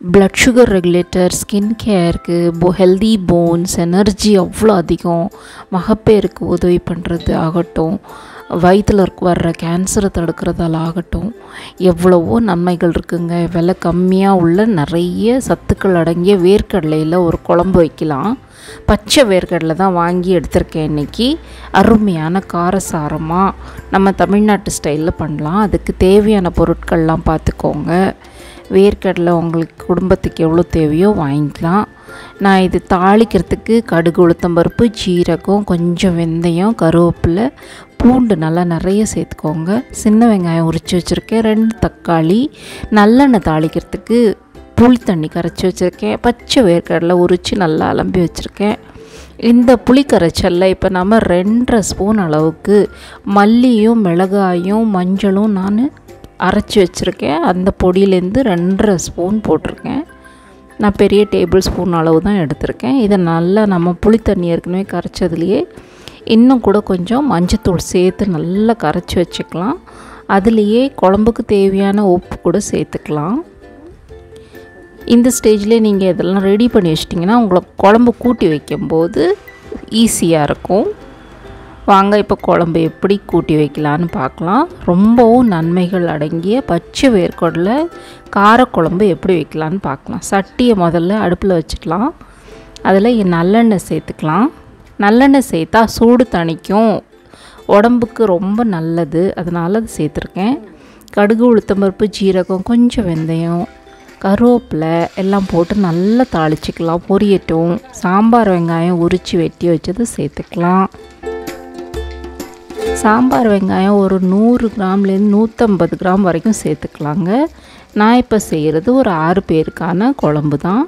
blood sugar regulator, skin care, healthy bones, energy அவ்வளோ அதிகம். மகப்பேருக்கு உதவி பண்ணுறது ஆகட்டும், வயிற்றில் வர்ற கேன்சரை தடுக்கிறதால ஆகட்டும், எவ்வளவோ நன்மைகள் இருக்குங்க. விலை கம்மியாக உள்ள நிறைய சத்துக்கள் அடங்கிய வேர்க்கடலையில் ஒரு குழம்பு வைக்கலாம். பச்சை வேர்க்கடலை தான் வாங்கி எடுத்திருக்கேன் இன்றைக்கி. அருமையான காரசாரமாக நம்ம தமிழ்நாட்டு ஸ்டைலில் பண்ணலாம். அதுக்கு தேவையான பொருட்கள்லாம் பார்த்துக்கோங்க. வேர்க்கடலை உங்களுக்கு குடும்பத்துக்கு எவ்வளோ தேவையோ வாங்கிக்கலாம். நான் இது தாளிக்கிறதுக்கு கடுகு, உளுத்தம்பருப்பு, ஜீரகம், கொஞ்சம் வெந்தயம், கருவேப்பிலை, பூண்டு நல்லா நிறைய சேர்த்துக்கோங்க. சின்ன வெங்காயம் உரித்து வச்சுருக்கேன், 2 தக்காளி, நல்லெண்ணெய் தாளிக்கிறதுக்கு புளி தண்ணி கரைச்சி வச்சுருக்கேன், பச்சை வேர்க்கடலை உரித்து நல்லா அலம்பி வச்சுருக்கேன். இந்த புளி கரைச்சலில் இப்போ நம்ம 2.5 ஸ்பூன் அளவுக்கு மல்லியும் மிளகாயும் மஞ்சளும் நான் அரைச்சி வச்சுருக்கேன். அந்த பொடியிலேருந்து 2.5 ஸ்பூன் போட்டிருக்கேன். நான் பெரிய டேபிள் ஸ்பூன் அளவு தான் எடுத்திருக்கேன். இதை நல்லா நம்ம புளி தண்ணி ஏற்கனவே கரைச்சதுலேயே இன்னும் கூட கொஞ்சம் மஞ்சத்தூள் சேர்த்து நல்லா கரைச்சி வச்சுக்கலாம். அதுலேயே குழம்புக்கு தேவையான உப்பு கூட சேர்த்துக்கலாம். இந்த ஸ்டேஜ்லேயே நீங்கள் இதெல்லாம் ரெடி பண்ணி வச்சிட்டிங்கன்னா உங்களுக்கு குழம்பு கூட்டி வைக்கும்போது ஈஸியாக இருக்கும். வாங்க இப்போ குழம்பு எப்படி கூட்டி வைக்கலான்னு பார்க்கலாம். ரொம்பவும் நன்மைகள் அடங்கிய பச்சை வேர்க்கடலை காரக்குழம்பு எப்படி வைக்கலான்னு பார்க்கலாம். சட்டியை முதல்ல அடுப்பில் வச்சுக்கலாம். அதில் நல்லெண்ணெய் சேர்த்துக்கலாம். நல்லெண்ணெய் சேர்த்தா சூடு தணிக்கும், உடம்புக்கு ரொம்ப நல்லது, அதனால் அது சேர்த்துருக்கேன். கடுகு, உளுத்தம்பருப்பு, ஜீரகம், கொஞ்சம் வெந்தயம், கருவேப்பிலை எல்லாம் போட்டு நல்லா தாளிச்சிக்கலாம். பொரியட்டும். சாம்பார் வெங்காயம் உரித்து வெட்டி வச்சது சேர்த்துக்கலாம். சாம்பார் வெங்காயம் ஒரு 100 கிராம்லேருந்து 150 கிராம் வரைக்கும் சேர்த்துக்கலாங்க. நான் இப்போ செய்கிறது ஒரு 6 பேருக்கான குழம்பு தான்.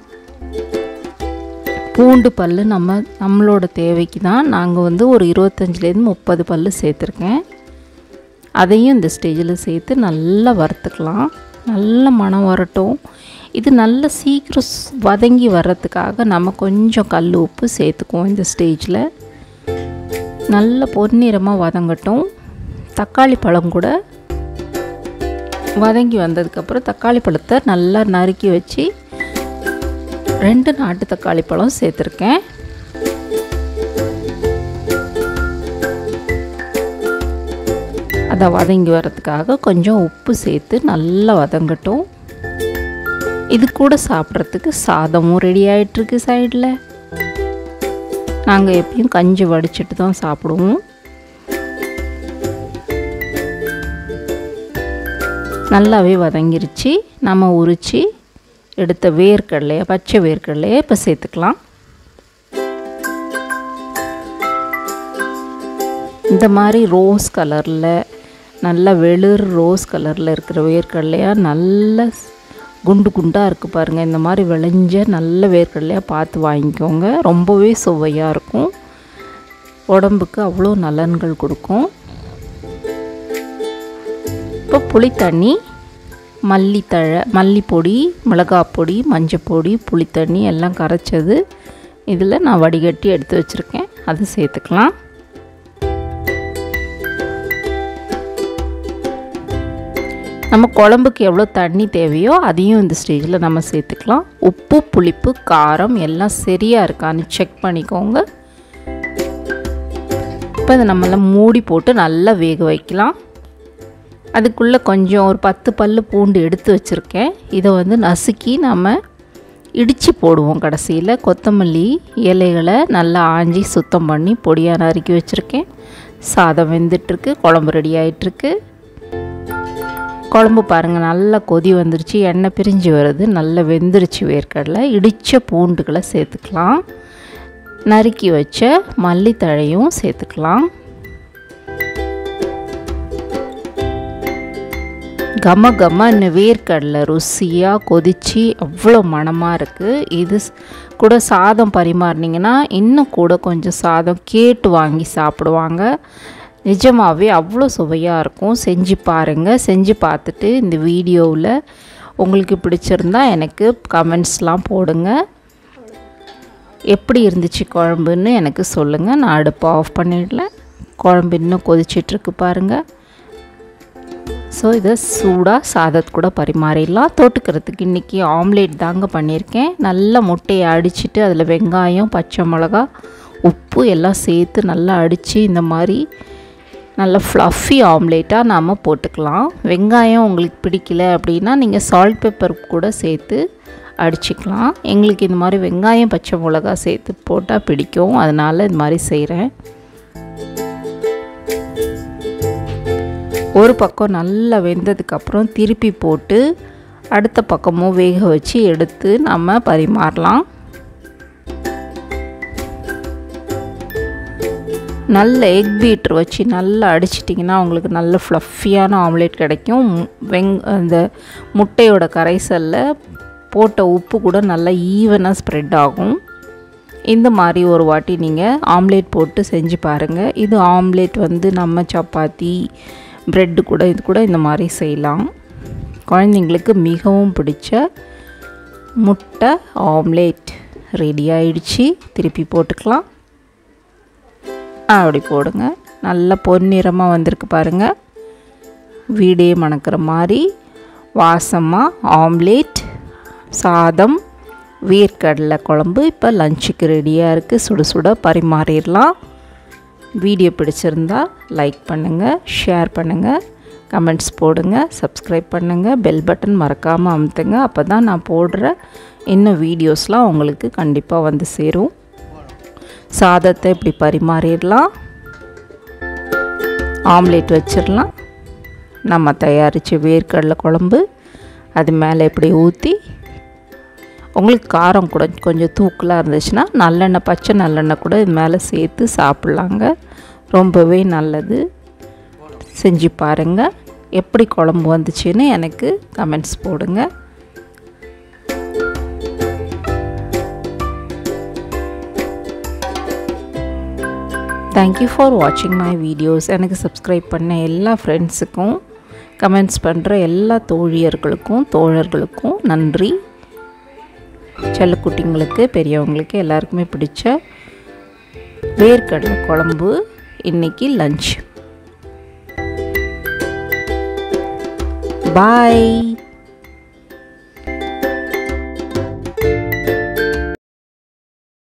பூண்டு பல் நம்மளோட தேவைக்கு தான் நாங்கள் ஒரு 25லேருந்து 30 பல் சேர்த்துருக்கேன். அதையும் இந்த ஸ்டேஜில் சேர்த்து நல்லா வறுத்துக்கலாம். நல்ல மணம் வரட்டும். இது நல்ல சீக்கிரம் வதங்கி வர்றதுக்காக நம்ம கொஞ்சம் கல் உப்பு சேர்த்துக்குவோம். இந்த ஸ்டேஜில் நல்ல பொன்னிறமாக வதங்கட்டும். தக்காளி பழம் கூட வதங்கி வந்ததுக்கப்புறம் தக்காளி பழத்தை நல்லா நறுக்கி வச்சு 2 நாட்டு தக்காளி பழம் சேர்த்துருக்கேன். அதை வதங்கி வர்றதுக்காக கொஞ்சம் உப்பு சேர்த்து நல்லா வதங்கட்டும். இது கூட சாப்பிட்றதுக்கு சாதமும் ரெடி ஆகிட்டுருக்கு. சைடில் நாங்கள் எப்பயும் கஞ்சி வடிச்சிட்டு தான் சாப்பிடுவோம். நல்லாவே வதங்கிருச்சு. நம்ம உரித்து எடுத்த வேர்க்கடலையை, பச்சை வேர்க்கடலையை இப்போ சேர்த்துக்கலாம். இந்த மாதிரி ரோஸ் கலரில் நல்ல வெளிர் ரோஸ் கலரில் இருக்கிற வேர்க்கடலையாக நல்ல குண்டு குண்டாக இருக்குது பாருங்கள். இந்த மாதிரி விளைஞ்ச நல்ல வேர்க்கடலையாக பார்த்து வாங்கிக்கோங்க. ரொம்பவே சுவையாக இருக்கும், உடம்புக்கு அவ்வளோ நலன்கள் கொடுக்கும். இப்போ புளித்தண்ணி, மல்லித்தழை, மல்லிப்பொடி, மிளகாப்பொடி, மஞ்சப்பொடி, புளித்தண்ணி எல்லாம் கரைச்சது இதில் நான் வடிகட்டி எடுத்து வச்சுருக்கேன். அது சேர்த்துக்கலாம். நம்ம குழம்புக்கு எவ்வளோ தண்ணி தேவையோ அதையும் இந்த ஸ்டேஜில் நம்ம சேர்த்துக்கலாம். உப்பு, புளிப்பு, காரம் எல்லாம் சரியாக இருக்கான்னு செக் பண்ணிக்கோங்க. இப்போ இதை நம்மளாம் மூடி போட்டு நல்லா வேக வைக்கலாம். அதுக்குள்ளே கொஞ்சம் ஒரு 10 பல் பூண்டு எடுத்து வச்சுருக்கேன். இதை நசுக்கி நம்ம இடித்து போடுவோம். கடைசியில் கொத்தமல்லி இலைகளை நல்லா ஆஞ்சி சுத்தம் பண்ணி பொடியாக நறுக்கி வச்சுருக்கேன். சாதம் வெந்துட்டுருக்கு, குழம்பு ரெடி ஆகிட்டுருக்கு. குழம்பு பாருங்கள் நல்லா கொதி வந்துருச்சு, எண்ணெய் பிரிஞ்சு வருது, நல்லா வெந்துருச்சு வேர்க்கடலை. இடித்த பூண்டுகளை சேர்த்துக்கலாம். நறுக்கி வச்ச மல்லித்தழையும் சேர்த்துக்கலாம். கம கமன்னு வேர்க்கடலை ருசியாக கொதித்து அவ்வளோ மணமாக இருக்குது. இது கூட சாதம் பரிமாறினீங்கன்னா இன்னும் கூட கொஞ்சம் சாதம் கேட்டு வாங்கி சாப்பிடுவாங்க. நிஜமாகவே அவ்வளோ சுவையாக இருக்கும். செஞ்சு பாருங்கள். செஞ்சு பார்த்துட்டு இந்த வீடியோவில் உங்களுக்கு பிடிச்சிருந்தா எனக்கு கமெண்ட்ஸ்லாம் போடுங்க. எப்படி இருந்துச்சு குழம்புன்னு எனக்கு சொல்லுங்கள். நான் அடுப்பை ஆஃப் பண்ணிடல. குழம்பு இன்னும் கொதிச்சிட்ருக்கு பாருங்கள். ஸோ இதை சூடாக சாதத்து கூட பரிமாறிடலாம். தொட்டுக்கிறதுக்கு இன்றைக்கி ஆம்லேட் தாங்க பண்ணியிருக்கேன். நல்லா முட்டையை அடிச்சுட்டு அதில் வெங்காயம், பச்சை மிளகா, உப்பு எல்லாம் சேர்த்து நல்லா அடித்து இந்த மாதிரி நல்லா ஃப்ளஃபி ஆம்லேட்டாக நாம் போட்டுக்கலாம். வெங்காயம் உங்களுக்கு பிடிக்கல அப்படின்னா நீங்கள் சால்ட் பெப்பர் கூட சேர்த்து அடிச்சுக்கலாம். எங்களுக்கு இந்த மாதிரி வெங்காயம், பச்சை மிளகா சேர்த்து போட்டால் பிடிக்கும், அதனால் இது மாதிரி செய்கிறேன். ஒரு பக்கம் நல்லா வெந்ததுக்கப்புறம் திருப்பி போட்டு அடுத்த பக்கமும் வேக வச்சு எடுத்து நம்ம பரிமாறலாம். நல்ல எக் பீட்டர் வச்சு நல்லா அடிச்சிட்டிங்கன்னா உங்களுக்கு நல்ல ஃப்ளஃபியான ஆம்லேட் கிடைக்கும். அந்த முட்டையோட கரைசலில் போட்ட உப்பு கூட நல்லா ஈவனாக ஸ்ப்ரெட் ஆகும். இந்த மாதிரி ஒரு வாட்டி நீங்கள் ஆம்லேட் போட்டு செஞ்சு பாருங்கள். இது ஆம்லேட் வந்து நம்ம சப்பாத்தி, ப்ரெட்டு கூட இது கூட இந்த மாதிரி செய்யலாம். குழந்தைங்களுக்கு மிகவும் பிடிச்ச முட்டை ஆம்லேட் ரெடி ஆயிடுச்சு. திருப்பி போட்டுக்கலாம். அப்படி போடுங்க. நல்லா பொன்னிறமாக வந்திருக்கு பாருங்கள். வீடே மணக்கிற மாதிரி வாசமாக ஆம்லேட், சாதம், வேர்க்கடலை குழம்பு இப்போ லஞ்சுக்கு ரெடியாக இருக்குது. சுட சுட பரிமாறிடலாம். வீடியோ பிடிச்சிருந்தா லைக் பண்ணுங்கள், ஷேர் பண்ணுங்கள், கமெண்ட்ஸ் போடுங்க, சப்ஸ்கிரைப் பண்ணுங்கள், பெல் பட்டன் மறக்காமல் அமுத்துங்க. அப்போ தான் நான் போடுற இன்னும் வீடியோஸ்லாம் உங்களுக்கு கண்டிப்பாக வந்து சேரும். சாதத்தை இப்படி பரிமாறிடலாம். ஆம்லேட் வச்சிடலாம். நம்ம தயாரித்த வேர்க்கடலை குழம்பு அது மேலே இப்படி ஊற்றி, உங்களுக்கு காரம் கூட கொஞ்சம் தூக்கலாக இருந்துச்சுன்னா நல்லெண்ணெய், பச்சை நல்லெண்ணெய் கூட இது மேலே சேர்த்து சாப்பிட்லாங்க. ரொம்பவே நல்லது. செஞ்சு பாருங்கள். எப்படி குழம்பு வந்துச்சுன்னு எனக்கு கமெண்ட்ஸ் போடுங்க. தேங்க்யூ ஃபார் வாட்சிங் மை வீடியோஸ். எனக்கு சப்ஸ்கிரைப் பண்ண எல்லா ஃப்ரெண்ட்ஸுக்கும், கமெண்ட்ஸ் பண்ணுற எல்லா தோழியர்களுக்கும், தோழர்களுக்கும் நன்றி. செல்லக்குட்டிங்களுக்கு, பெரியவங்களுக்கு எல்லாருக்குமே பிடிச்ச வேர்க்கடலை குழம்பு இன்றைக்கி லஞ்ச். பாய்.